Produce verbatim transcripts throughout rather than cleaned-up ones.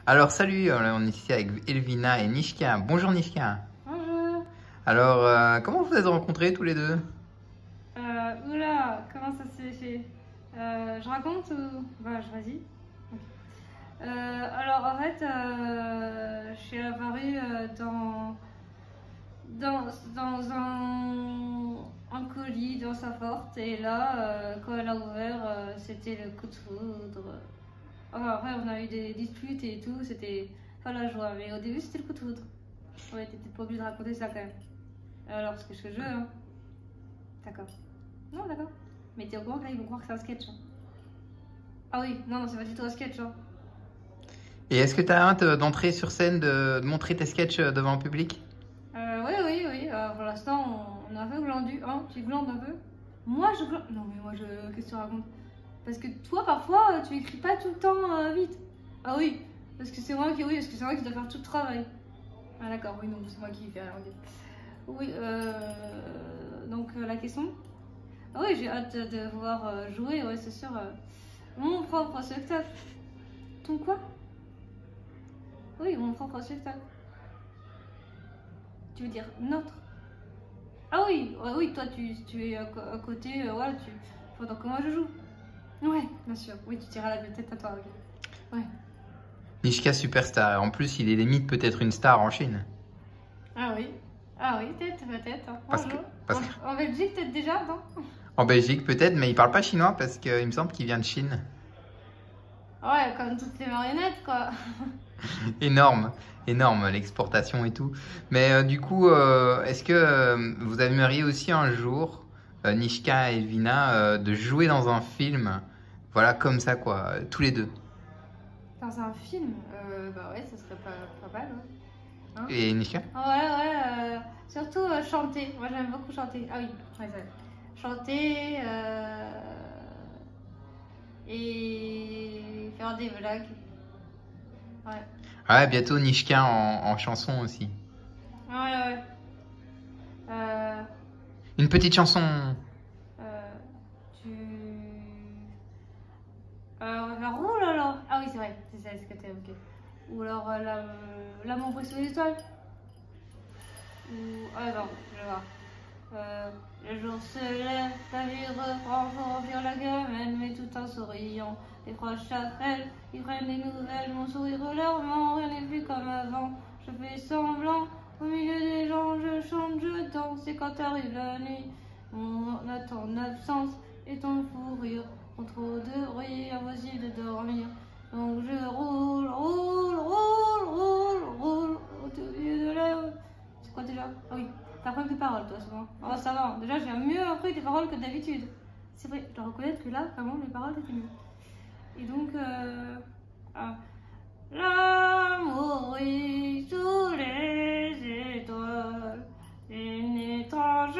Alors salut, on est ici avec Elvina et Nishka. Bonjour Nishka. Bonjour. Alors, euh, comment vous êtes rencontrés tous les deux? Euh, oula, comment ça s'est fait? Euh, je raconte ou... Bah, je vas-y. Ok. Euh, alors, en fait, euh, je suis apparue euh, dans, dans, dans un, un colis dans sa porte. Et là, euh, quand elle a ouvert, euh, c'était le coup de foudre. Enfin, après, on a eu des disputes et tout, c'était pas la joie. Mais au début, c'était le coup de foudre. Ouais, t'étais pas obligée de raconter ça quand même. Alors, parce que je veux, hein. D'accord. Non, d'accord. Mais t'es au courant que là, ils vont croire que c'est un sketch. Hein. Ah oui, non, non, c'est pas du tout un sketch. Hein. Et est-ce que tu as hâte d'entrer sur scène, de, de montrer tes sketchs devant le public? Euh, oui, oui, oui. Euh, pour l'instant, on, on est un peu glandu. Hein, tu glandes un peu. Moi, je glande. Non, mais moi, je. Qu'est-ce que tu racontes? Parce que toi, parfois, tu écris pas tout le temps euh, vite. Ah oui, parce que c'est moi qui. Oui, parce que c'est moi qui dois faire tout le travail. Ah d'accord, oui, non, c'est moi qui fais rien. Oui, euh. Donc, euh, la question. Ah oui, j'ai hâte de voir euh, jouer, ouais, c'est sûr. euh, Mon propre spectacle. Ton quoi? Oui, mon propre spectacle. Tu veux dire notre? Ah oui, ouais, oui, toi tu, tu es à, à côté, euh, voilà, tu. Pendant que moi je joue. Ouais, bien sûr. Oui, tu tireras la tête à toi, ok. Ouais. Nishka superstar. En plus, il est limite peut-être une star en Chine. Ah oui. Ah oui, peut-être, peut-être. Hein. Parce que, Bonjour. parce que, En, en Belgique, peut-être déjà, non? en Belgique peut-être, mais il parle pas chinois parce qu'il me semble qu'il vient de Chine. Ouais, comme toutes les marionnettes, quoi. Énorme, énorme l'exportation et tout. Mais euh, du coup, euh, est-ce que euh, vous aimeriez aussi un jour, euh, Nishka et Elvina, euh, de jouer dans un film, voilà, comme ça quoi, euh, tous les deux. Dans un film, euh, bah ouais, ça serait pas, pas mal, ouais. Hein? Et Nishka? Ah ouais, ouais, euh, surtout euh, chanter. Moi j'aime beaucoup chanter. Ah oui, ouais, ça. Chanter euh, et faire des blagues. Ouais. Ouais, bientôt Nishka en, en chanson aussi. Ouais, ouais. Euh, Une petite chanson. euh, tu. Euh, on va faire. Oh là là! Ah oui, c'est vrai, c'est ça, c'est ce que t'aimes, ok. Ou alors euh, la, l'amour brisé sous les étoiles. Ou. Ah non, je vais voir. Euh, le jour se lève, la vie reprend pour remplir la gamelle, mais tout en souriant. Les proches s'appellent, ils prennent des nouvelles, mon sourire leur ment, rien n'est plus comme avant. Je fais semblant, au milieu des gens, je chante, je danse, et quand arrive la nuit, on attend ton absence et ton fou rire. Pour trop de bruit, impossible de dormir. Donc je roule, roule, roule, roule, roule, au milieu de la... C'est quoi déjà? Ah oui. T'as appris des paroles, toi, souvent. Oh, ça va. Déjà, j'ai mieux appris des paroles que d'habitude. C'est vrai, je dois reconnaître que là, vraiment, les paroles étaient mieux. Et donc, euh... ah. L'amour brille sous les étoiles, une étrange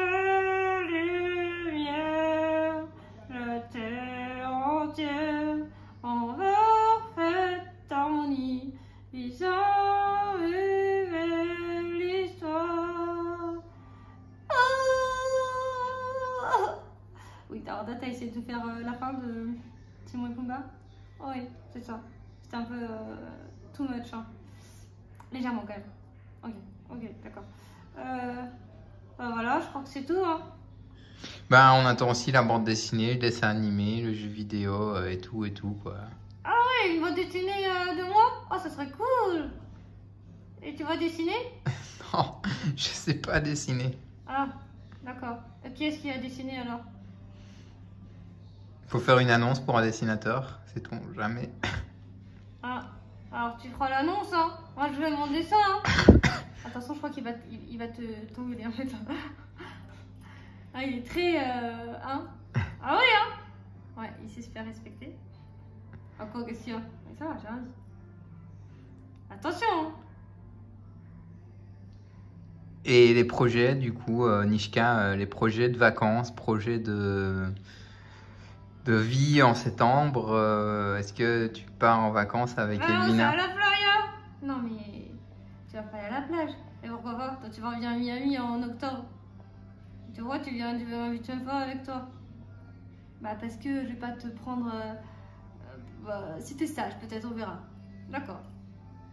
lumière, la terre entière en parfaite harmonie, visant une belle histoire. Oui, alors t'as essayé de faire euh, la fin de Timon et Pumba? Oh, oui, c'est ça. C'était un peu euh, too much. Hein. Légèrement quand même. Ok, ok, d'accord. Euh, bah voilà, je crois que c'est tout. Hein. Ben, on attend aussi la bande dessinée, le dessin animé, le jeu vidéo euh, et tout et tout quoi. Ah ouais, une bande dessinée euh, de moi? Oh, ça serait cool. Et tu vas dessiner? Non, je sais pas dessiner. Ah, d'accord. Et qui est-ce qui a dessiné alors? Faut faire une annonce pour un dessinateur, sait-on jamais. Ah, alors tu feras l'annonce, hein. Moi je veux mon dessin, hein. Attention, je crois qu'il va, il, il va te t'engueuler en fait. Ah, il est très. Euh, hein. Ah oui, hein. Ouais, il sait se faire respecter. Encore question. Mais ça va, j'ai rien dit. Attention, hein. Et les projets, du coup, euh, Nishka, euh, les projets de vacances, projets de, de vie en septembre, euh, est-ce que tu pars en vacances avec Ah non, c'est Elvina? à la playa. Non, mais tu vas pas aller à la plage. Et pourquoi pas? Toi, tu vas revenir à Miami en octobre. Tu vois, tu viens, tu veux m'inviter une fois avec toi. Bah, parce que je vais pas te prendre. Euh, euh, bah, si t'es sage, peut-être, on verra. D'accord.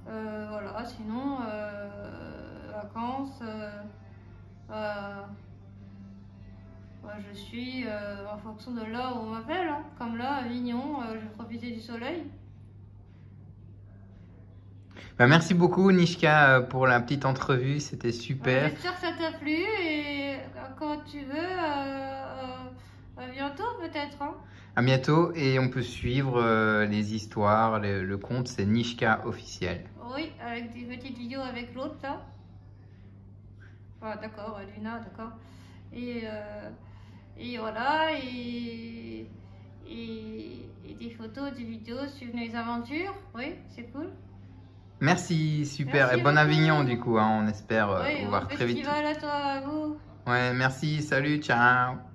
Euh, voilà, sinon, euh, vacances, euh, euh, ouais, je suis euh, en fonction de là où on m'appelle, hein. Comme là, à Avignon, euh, je vais profiter du soleil. Bah, merci beaucoup Nishka euh, pour la petite entrevue, c'était Ouais, super. j'espère que ça t'a plu et euh, quand tu veux, euh, euh, à bientôt peut-être, hein. À bientôt et on peut suivre euh, les histoires, le, le compte c'est Nishka officiel. Oui, avec des petites vidéos avec l'autre là. Ah, d'accord, Luna, d'accord. Et, euh, et voilà, et, et, et des photos, des vidéos sur mes aventures. Oui, c'est cool. Merci, super. Merci Et bon beaucoup. Avignon du coup, hein, on espère euh, Oui, vous bon voir très vite. festival à toi, à vous. Ouais, merci, salut, ciao.